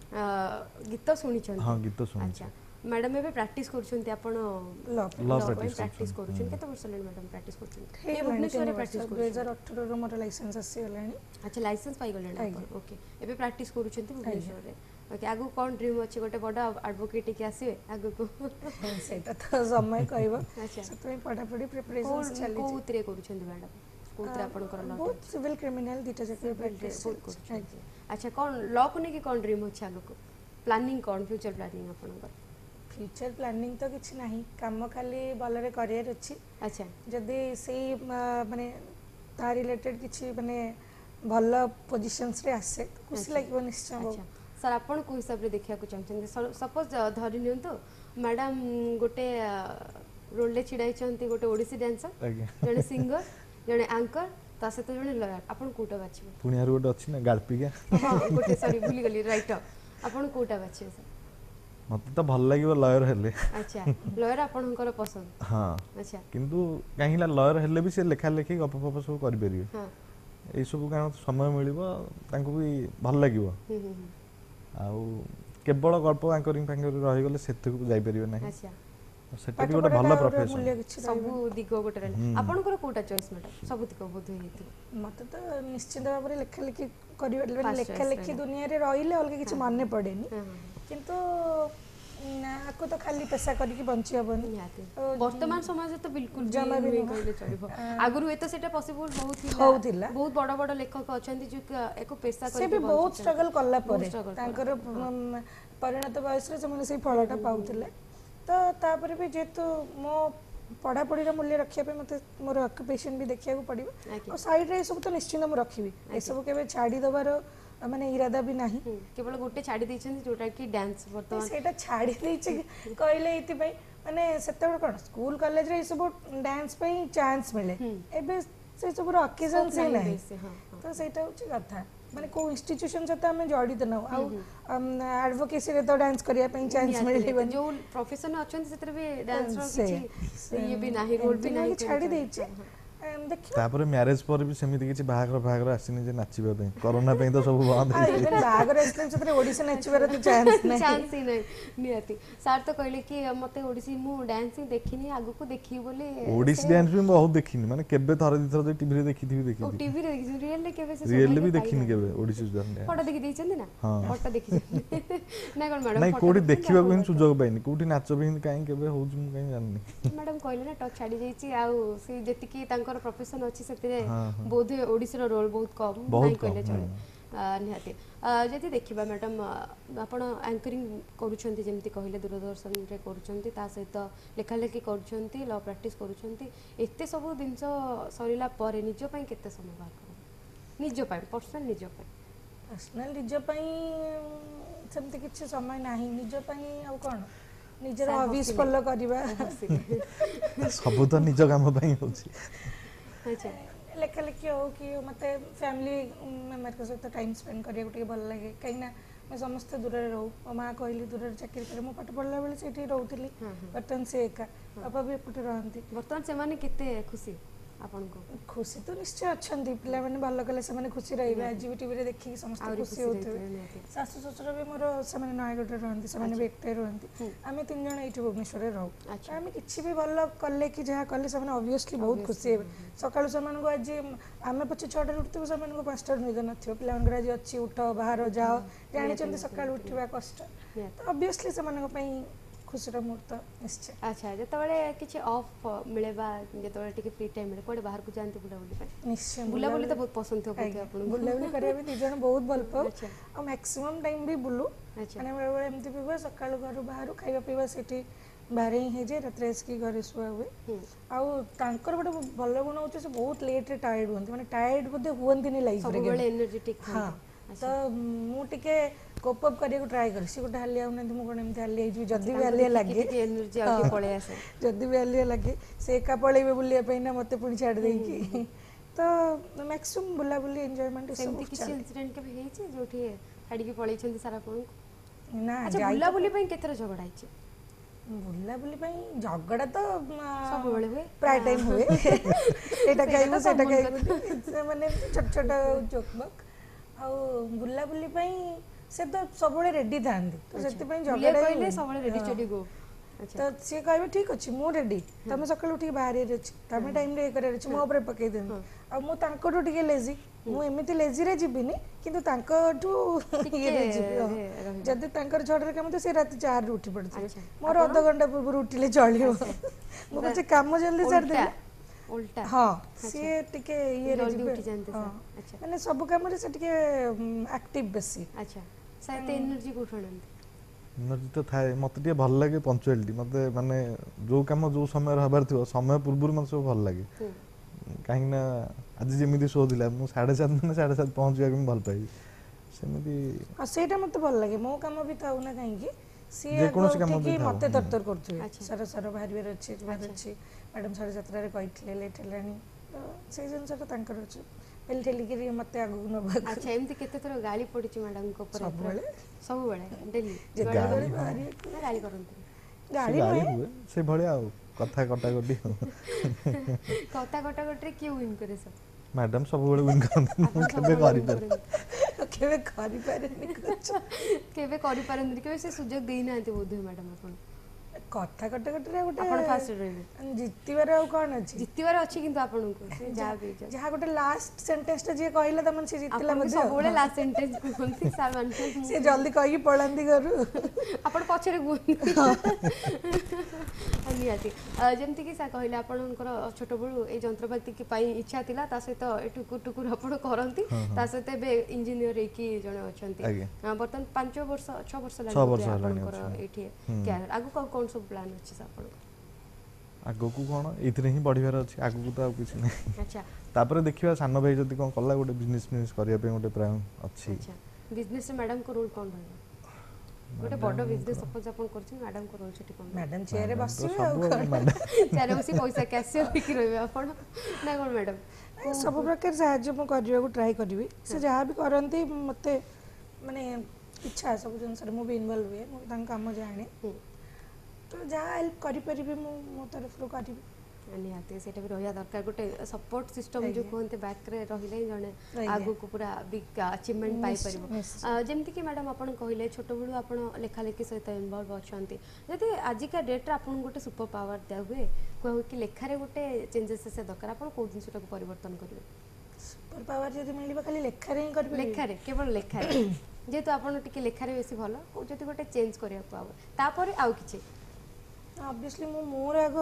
गीत सुनी छन हां गीत सुनी अच्छा मैडम एबे प्रैक्टिस करछंती आपण लॉ प्रैक्टिस करछन केते वर्ष लेन मैडम प्रैक्टिस करछन ए भुवनेश्वर रे प्रैक्टिस करछन 2018 रो मोर लाइसेंस आसी गलानी अच्छा लाइसेंस पाई गलेन आपण ओके एबे प्रैक्टिस करछंती भुवनेश्वर रे ओके आगु कोन ड्रीम अछि गोटे बडा एडवोकेट के आसीबे आगु को सेटा तो समय कहबो अच्छा सतय पढा पढी प्रिपरेशन चली को उतरे करछंती मैडम कोतरे आपण कर लॉ बहुत सिविल क्रिमिनल दिटा जके प्रैक्टिस करछन अच्छा कोन लॉ को ने की कोन ड्रीम अछि आगु को प्लानिंग कोन फ्यूचर प्लानिंग आपण कर फ्यूचर प्लानिंग तो किछ नाही काम खाली बलरे करियर अछि अच्छा जदी से माने ता रिलेटेड किछ माने भल पोजीशंस रे आसे खुशी लागबो निश्चय अच्छा सर आपण को हिसाब रे देखिया को चाहछन सपोज धरि नियन तो मैडम गोटे रोल ले छिडाई चंती गोटे ओडिसी डांसर जने सिंगर जने एंकर ता से तो जने लॉयर आपण कोटा बाछिबो पुनियार गोटे अछि ना गालपिका हां गोटे सॉरी भूली गली राइटर आपण कोटा बाछिबो सर मते तो भल लागिबो लॉयर हेले अच्छा लॉयर आपनकर पसंद हां अच्छा किंतु काहिला लॉयर हेले भी से लेखा लेखी गप गप सब करि परिबे हां ए सब कारण समय मिलिबो तांको भी भल लागिबो आउ केवल गल्प एंकरिंग फैंकर रहि गेले सेते को जाई परिबे नाही अच्छा सेटा भी गोटे भल प्रोफेशन सब दिग गोटे रहले आपनकर कोटा चॉइस मैडम सब दिग बोध हेति मते तो निश्चित भाबरे लेखा लेखी करिबे लेखा लेखी दुनिया रे रहिले अलग किछ मानने पड़ेनी किंतु आको तो खाली पैसा करके बंची हबनी वर्तमान समाज तो बिल्कुल जमा भी कहले चलिबो आगुरु एतो सेटा पॉसिबल बहुत बड़ बड़ लेखक अछंती जो एको पैसा करके से भी बहुत स्ट्रगल करला परे तांकर परिणत वयस रे से से फळटा पाउतिले तो तापर भी जेतु मो पढ़ा पढ़ी रा मूल्य रखिया पे मते मोर ऑक्युपेशन भी देखिया को पड़िबो और साइड रे सब तो निश्चित हम रखिबी ए सब केबे छाडी दबार माने इरादा भी नाही केवल गोटे छाडी दैछन जोटा कि डांस वर्तमान सेटा छाडी दैछ कहले इति पई माने सेते कोन स्कूल कॉलेज रे सब डांस पे चांस मिले एबे से सब ऑकेजन से नाही तो सेटा होची कथा माने को इंस्टीट्यूशन से तो हमें जॉडी देना आ एडवोकेसी रे तो डांस करिया पे चांस मिले जो प्रोफेशन अछन सेते भी डांसर किछि ये भी नाही रोल भी नाही छाडी दैछ तापर मैरिज पर भी सेमिति किछि बाहागर आसिनी जे नाचिबा पे कोरोना पे तो सब बंद है बाहागर एस्टेम से ओडिसी नाचिबार तो चांस नहीं चांस ही नहीं नियति सर तो कहले कि मते ओडिसी मु डांसिंग देखिनी आगु को देखी बोले ओडिसी डांस भी बहुत देखिनी माने केबे थरे दिथर जे टीवी रे देखी ओ टीवी रे देखि रियल ले केबे से रियल भी देखिनी केबे ओडिसी डांस फोटो देखि दैछन ना फोटो देखि ना कोन मैडम नहीं कोडी देखिबा को सुजोग पाइनी कोठी नाचो भी काई केबे होउछ मु काई जाननी मैडम कहले ना टच छाडी जाईची आ से जेति की तांकर प्रोफेशन अछि सेते बोध ओडिसी रो रोल बहुत कम नहीं कहले चले निहाती जति देखिबा मैडम आपण एंकरिंग करूछंती जेमति कहले दूरदर्शन रे करूछंती ता सहित लेखा लेखी करूछंती लॉ प्रैक्टिस करूछंती एते सब दिनस सरिला परे निजो पई केते समय बार कर निजो पई पर्सनल निजो पई सेमति किछ समय नाही निजो पई आ कोन निजर हॉबीज फॉलो करबा सब तो निज काम पई होची अच्छा लेखा लेखी हो कि मते फैमिली मेंबर के साथ टाइम स्पेंड करिया गुटे भल लागे कहीं ना मैं समस्त दूर रे रहू माँ कहली दूर रे चाकरी करे मो पाठ पढ़ला बेले सेठी रहउतली बर्तन से एका पापा भी एपटे रहंती बर्तन से माने केते खुशी आपन को खुशी तो निश्चय अछंती पिला माने भल कले से माने खुशी रहिबे आज भी टीवी रे देखि समस्त खुशी होते सासु ससुर भी मोर से माने नयगढ़ रे रहंती से माने बेकटे रहंती आमे तीन जण एठी भुवनेश्वर रे रहू आमे किछि भी भल कले कि जहा कले से माने ऑब्वियसली बहुत खुशी हेबे सकाळु से माने को आज आमे पछे 6 रे उठते से माने को 5 रे निद नथियो पिला मन आज अछि उठ बाहर जाओ जानि चंदी सकाळु उठिबा कष्ट तो ऑब्वियसली से माने को पई खुशी रा मुहूर्त निश्चय अच्छा जतबेले किछि ऑफ मिलेबा जतबेले टिके फ्री टाइम मिले कोडे बाहर को जानते बुला बुली पे निश्चय बुला बुली तो बहुत पसंद हो पके आपन बुला बुली करे भी दिजन बहुत भल पाओ और मैक्सिमम टाइम भी बुलू माने बड़े एमती पीबा सकाळ घर बाहर खाइबा पीबा सेठी बारे ही जे रात्रे की घर सुआ हुए आउ तांकर बड़े भल गुण होते से बहुत लेट रे टायर्ड होंती माने टायर्ड बदे हुंती नि लाइफ रे सब बड़े एनर्जेटिक हां तो मु टिके कोप अप करिया ट्राए कर सी गोटे हालिया होना मु कोन एमती हालिया हिजु जदी भी हालिया लागे एनर्जी आके पळे आसे जदी भी हालिया लागे से एका पळेबे बुलिया पे ना मते पुनी छाड़ देई की तो मैक्सिमम बुला बुली एन्जॉयमेंट सब सेमती किसी इंसिडेंट के हेई छै जोठी हाडी के पळे छंदी सारा कोन ना अच्छा बुला बुली पे केतरा झगड़ा है छै बुला बुली पे झगड़ा तो सब बेले हुए प्राय टाइम हुए एटा कहबो सेटा कहबो माने छोट छोट जोकबक आ बुला बुली पे से तो सब रेडी थांदी तो सेति पे झगड़ा कहले सब रेडी चडी गो तो सी कहबे ठीक अछि मु रेडी तमे सकाळ उठी बाहर रे अछि तमे टाइम रे करे अछि मो ऊपर पकई देन आ मु तांको टिके लेजी मु एमिति लेजी रे जिबिनी किंतु तांको ये रे जिबी जदी तांकर छोडर काम तो से रात 4 रे उठी पड़थि मोर आधा घंटा पूर्व उठिले चलियो मु कछ काम जल्दी छाड़ दे उल्टा हां से टिके ये रे जल्दी उठी जानते सर अच्छा माने सब काम रे से टिके एक्टिव बेसी अच्छा साथे एनर्जी को उठानंती एनर्जी तो थाए मते टे भल लागे पंक्चुअलिटी मते माने जो काम जो समय हबार थियो समय पूर्व मते सब भल लागे काहे ना आज जेमिति शो दिला मु 7:30 माने 7:30 पहुंचया के भल पाई सेमिति आ सेटा मते भल लागे मो काम भी थाउ ना काहे की सी जे कोनोसी काम भी मते तरतर करथुए सर सर बाहर बेर अछि बाहर अछि मैडम 7:30 रे कहितले लेट हेलानी तो से जन सर तांकर अछि पेल ठेली के मते आगु न भाग अच्छा एमती केते थरो गाली पड़ी छि मैडम को ऊपर सब बेले डेली जे गाली गाली करंती गाली हुए से भलिया कथा कटा कटी कथा कटा कटरे के विन करे सब मैडम सब बेले विन करन केबे करि पारन केबे से सुजोग देई नांती बोधे मैडम अपन कथा कटा कटरे गोटे अपन फास्ट रहबे जित्तिबार आ कोन अछि जित्तिबार अछि किंतु आपन को से जा भी जहा गोटे लास्ट सेंटेंस टा जे कहले त मन से जितला अपन सब बेले लास्ट सेंटेंस कोनती सार मान से जल्दी कहि पळंदी करू आपण पछरे गुन नियाती जेमति कि सा कहले आपनकर छोट बळू ए जंत्रपाती के पाई इच्छा थिला ता सहित एटुकुर टुकुर आपण करंती ता सहित बे इंजीनियर की जने अछंती बर्तन 5 वर्ष 6 वर्ष लागो आपनकर एठी क्या आगु कोन सब प्लान अछि आपन आगो को कोन इतरे ही बढ़िबार अछि आगु को तो कुछ नहीं अच्छा तापर देखिबा सानो भाई जदी कोन कला गोटे बिजनेस करिया पे गोटे प्राण अछि अच्छा बिजनेस में मैडम को रोल कोन रहबा गोटे बड़ बिजनेस सपोज अपन करछि मैडम को रोल छटी कोन मैडम चेयर रे बसि चेयर बसी पैसा कैशियर बिक रहबे अपन ना कोन मैडम सब प्रकार सहाय्य म करिया को ट्राई करबी से जहा भी करंती मते माने इच्छा सब जन सर मु भी इन्वॉल्व हुए मु तन काम जाने तो जहा हेल्प करि परिबे मो तरफ रो करिबी निहाते सेटा भी रहिया दरकार गोटे सपोर्ट सिस्टम जो कहते बैक रे रहिले जने आगु को पूरा बिग अचीवमेंट पाई परिबो जेमति कि मैडम आपण कहिले छोट बळू आपण लेखा लेखी सहित इन्वॉल्व अछंती जति आजि का डेट रे आपण गोटे सुपर पावर दे हुए कहू कि लेखा रे गोटे चेंजेस से दरकार आपण को दिन सेटा को परिवर्तन करिवे सुपर पावर जति मिलिबा खाली लेखा रे करबे लेखा रे केवल लेखा रे जेतु आपण टिके लेखा रे बेसी भलो जति गोटे चेंज करिया पावर तापर आउ किछि ऑब्वियसली मो मोर आगो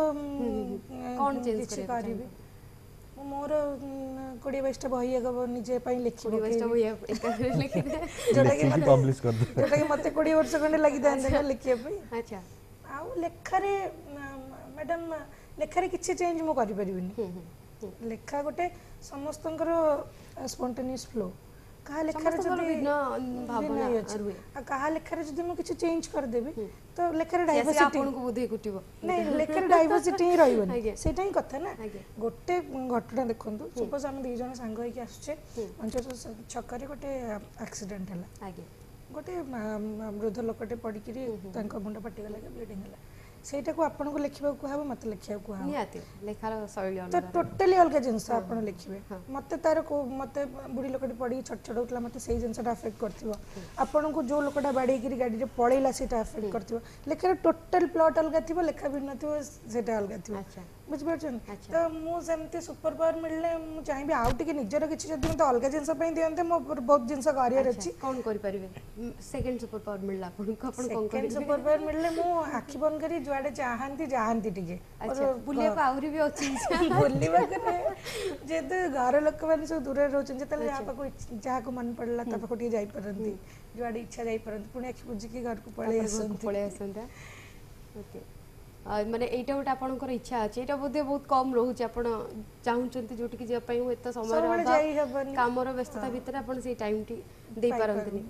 कोन चेंज करिबे मो मोर 20-22 बही आगो निजे पई लिखि 20-22 बही एक लिखि दे जोटा कि पब्लिश कर दे जोटा कि मते 20 वर्ष खंडे लागि दान लिखिया पई अच्छा आउ लेखा रे मैडम लेखा रे किछि चेंज मो करि परिबिनी लेखा गोटे समस्तंकर स्पॉन्टेनियस फ्लो कहा लेखा रे जदी भावना अछि आ कहा लेखा रे जदी म किछि चेंज कर देबी तो लेखा रे डाइवर्सिटी आपन को बुद्धि कुटिबो नै लेखा रे डाइवर्सिटी ही रहइबो सेटा ही कथा ना गोटे घटना देखंतु सपोज हम दि जण संग होई के आछे पंच छकरे गोटे एक्सीडेंट हला आगे गोटे वृद्ध लोकटे पड़ी किरी तांको मुंडा पट्टी गला के ब्लीडिंग हला सेटा को आपन को लिखिबा को हाबो मत लिखिया को हाबो नियाते लेखार शैली तो टोटली अलग जिंस आपन लिखिबे मते तार को मते बुढी लोकटे पड़ी छट छट होतला मते सेही जिंसटा अफेक्ट करथिबो आपन को जो लोकटा बाडी किरी गाडी रे पळेला सेटा अफेक्ट करथिबो लेखार टोटल प्लॉट अलग थिबो लेखा भी नथिबो सेटा अलग थिबो अच्छा बुझ परछन तो मु सेमते सुपर पावर मिलले मु चाहि भी आउट के निजर किछि जदी मते अलग जिंस पई दियंते मो बहुत जिंस करियर अछि कोन करि परिबे सेकंड सुपर पावर मिलला आपन को आपन कोन सेकंड सुपर पावर मिलले मु आखि बंद करी जुआडे चाहंती टिके अच्छा बुलिया को आउरी भी अछि बुलिबा करे जेते घर लोक माने सब दूर रहउछन जेतले या पाको जा को मन पड़ला त पाको टिके जाई परंती जुआडे इच्छा जाई परंती पुणे आखि बुझी के घर को पळे आसंता ओके माने एटा गोटे आपनकर इच्छा अछि एटा बोधे बहुत कम रहउछ आपण चाहुचंती जोटी कि जे पई एत समय काम रो व्यस्तता भीतर आपण से टाइम टी दे पारंतनी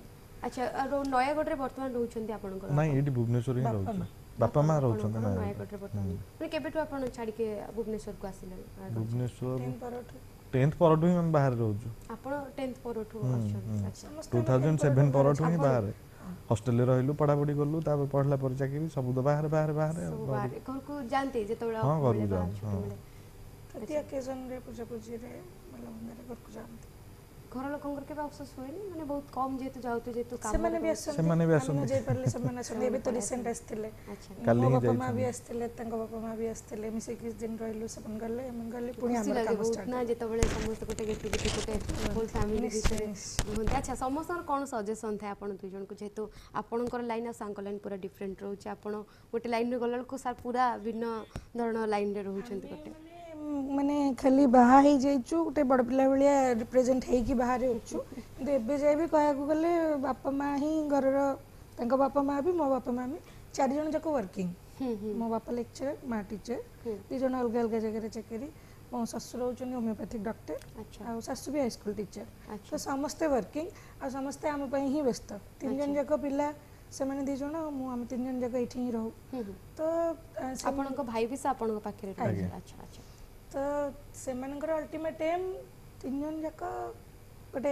अच्छा नयागढ़ रे वर्तमान रहउछन्ती आपनकर नहीं एटी भुवनेश्वर ही रहउछ बापा मां रहउछन्ते ना नयागढ़ रे वर्तमान माने केबेटु आपन छाडी के भुवनेश्वर को आसिले भुवनेश्वर 10 परठु 10th परठु ही हम बाहर रहउछ आपन 10th परठु आछन अच्छा 2007 परठु ही बाहर हॉस्टल रे रहलु पढ़ा पढ़ी करलु तापर पढ़ला पर चाकरी सब तो बाहर बाहर बाहर घर को जानते जेतोला हां घर को जान तती ओकेजन रे पूजा पूजी रे मतलब मेरे घर को जानते घर लोकंकर के अफसोस होइनी माने बहुत कम जेतु जाउते जेतु काम से माने भी आसन जे परले से माने आसन एबे तो रिसेंट आस्थिले काली ही बापा मां भी आस्थिले तंग बापा मां भी आस्थिले मिसे किस दिन रहलु से मन गले पुणी हमर काम स्टार्ट ना जेतो बळे समस्त गोटे गेट गोटे होल फैमिली बिचे अच्छा समस्त कोन सजेशन था आपन दुई जन को जेतु आपनकर लाइन आ सांक लाइन पूरा डिफरेंट रहउछ आपन गोटे लाइन रे गलल को सर पूरा भिन्न धरण लाइन रे रहउछन्ती गोटे माने खाली बाहा ही जाइछु गोटे बड़ पिला भलिया रिप्रेजेंट हेई कि बाहर होछु କିନ୍ତୁ ଏବେ ଯାଏ ବି କହିବାକୁ ଗଲେ ବାପା ମା ହିଁ ଘରର ତାଙ୍କ ବାପା ମା ବି ମୋ ବାପା ମା ବି ଚାରି ଜଣ ଯାକ वर्किंग ମୋ ବାପା ଲେକ୍ଚର ମା टीचर ଦି ଜଣ ଅଲଗା ଅଲଗା ଜାଗାରେ ଚାକିରି ମୋ ଶ୍ୱଶୁର ହେଉଛନ୍ତି ହୋମିଓପାଥିक ଡକ୍ଟର ଆଉ ଶାଶୁ ବି ହାଇସ୍କୁଲ टीचर ତ ସମସ୍ତେ वर्किंग ଆଉ ସମସ୍ତେ ଆମ ପାଇଁ ହିଁ ବ୍ୟସ୍ତ ତିନି ଜଣ ଯାକ ପିଲା ସେମାନେ ଦି ଜଣ ମୁଁ ଆମେ ତିନି ଜଣ ଯାକ ଏଠି ହିଁ ରହୁ ତ ଆପଣଙ୍କ ଭାଇ ବି ସେ ଆପଣଙ୍କ ପାଖରେ ରହନ୍ତି अच्छा अच्छा तो सेमानकर अल्टीमेट एम तीन जन जाक गोटे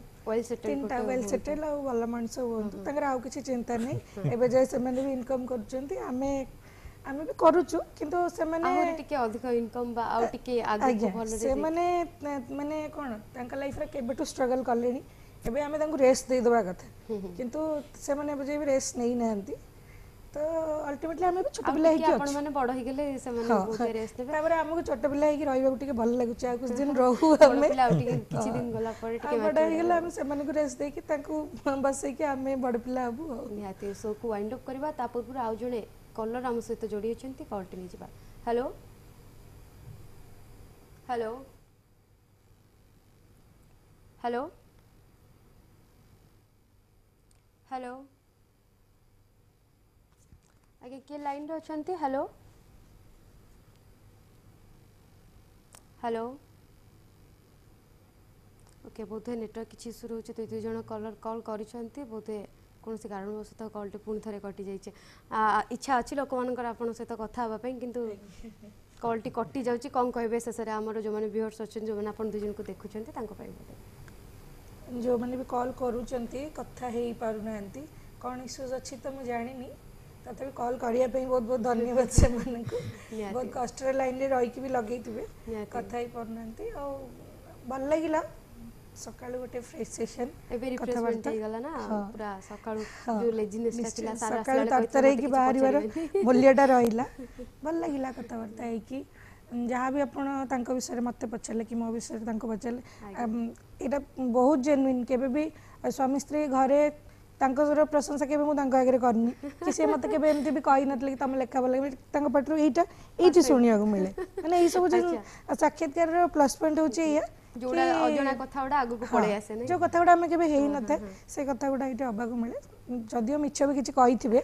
वेल सेटल आ भल मनुष्य हुंतु तंगर आउ किछि चिंता नै एबे जे सेमाने भी इनकम करचंती आमे भी करूछु किंतु सेमाने आउ टिके अधिक इनकम बा आउ टिके आगे को भल रे सेमाने माने कोन तंका लाइफ रे केबेटु स्ट्रगल करलेनी एबे आमे तांको रेस्ट दे देबा कथा किंतु सेमाने जे भी रेस्ट नै नांती तो अल्टीमेटली हमें भी छोट पिला है कि आपण माने बड़ हो गेले से माने बहुत रेस्ट देबे तापर हमको छोट पिला है कि रहबा टिके भल लागु छै कुछ दिन रहू हमें पिला टिके किछि दिन गला पर टिके बड़ हो गेले हम से माने को रेस्ट दे कि ताको बसै कि हमें बड़ पिला हबु निहाती सो को वाइंड अप करबा ता पूर्व आउ जणे कलर हम सहित जोड़ी अछंती कॉल टिनी जिबा हेलो हेलो हेलो हेलो आगे के लाइन रे अछंती हेलो हेलो ओके बोधे नेटवर्क किछि इशू रहउछ तो दुई जण कॉलर कॉल करिसंती बोधे कोनसी कारणवश कॉल पुणी थे कटि जाइए इच्छा अच्छी लोक मानकर आपण सहित कथा हवा किंतु कॉल टी कटि जाउची कौन कहबे शेष रे हमर जो माने व्यूअर्स अछन जो माने आपण दुई जण को देखुचंती तांको पाइ बोले जो माने भी कॉल करूचंती कथा हेई पारुनांती कोन इश्यूज अछि त म जानिनी तथापि कॉल करिया पे बहुत बहुत धन्यवाद से मन को बहुत कष्ट लाइन रे रही भी लगे कथा ही पड़नांती आ भल लगिला सकाळु गोटे फ्रेश सेशन एबे रिफ्रेशमेंट हे गला ना पूरा सकाळु जो लेजिनेस ता थिला सारा सकाळु तरतरे की बाहर मूल्यटा रहिला भल लगिला कथा वार्ता है कि जहाँ भी आपण तांको विषय मते पछले कि मो विषय तांको पछले एटा बहुत जेन्युइन केबे भी स्वामी स्त्री घरे तांको प्रशंसा केबे मु तांको आगे करनी कि से मते केबे एमती भी कहि नतले कि तम लेखा बोले तांको पटरो एटा एठी सुनिया को मिले माने ई सब जे साक्षात्कार रो प्लस पॉइंट होची या जोड़ा अजणा कथा उडा आगु को पळे आसे नै जो कथा उडा हमें केबे हेई नथे से कथा उडा एठी अबा को मिले जदियो मिछ भी किछि कहि थिबे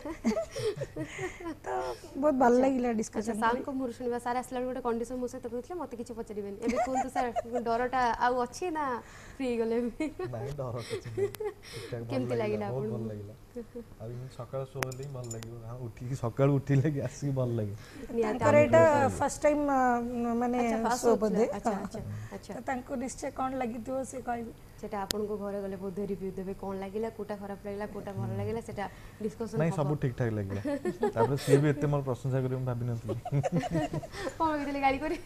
तो बहुत भल लागिला डिस्कशन शाम को मुर सुनिबा सारा असला गोटे कंडीशन मो से तबुतले मते किछि पचरिबेन एबे कोन सर डरटा आउ अछि ना फ्री गले भी नहीं डर किछि केमति लागिला आपन भल लागिला अभी मैं सकाळ सोले भल लागियो हां उठी सकाळ उठिले कि आसी भल लागे करेटा फर्स्ट टाइम माने सो बदे अच्छा अच्छा अच्छा तांको निश्चय कोन लागितो से कहबे सेटा आपन को घरे गले बहुत रिव्यू देबे कोन लागिला कोटा खराब लागिला कोटा भल लागिला सेटा डिस्कशन नहीं सब ठीक ठाक लागिला तापर से भी एते मोर प्रशंसा करियो भाबी नथि कोन विदले गाड़ी करी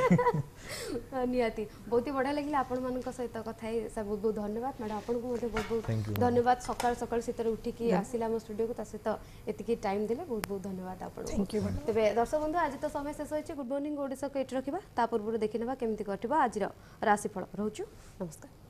नियाती बहुत ही बढ़िया लागिला आपन मान को सहित कथा सब बहुत बहुत धन्यवाद मैडम आपन को मते बहुत बहुत धन्यवाद सकाळ सकाळ सितर उठी की आसिला हम स्टूडियो को ता सहित एतिकी टाइम देले बहुत बहुत धन्यवाद आपन थैंक यू तबे दर्शक बंधु आज तो समय शेष होइछ गुड मॉर्निंग ओडिसा को एट रखिबा ता पूर्व देखिनबा केमति कटिबा आज राशिफल रहउछु नमस्कार।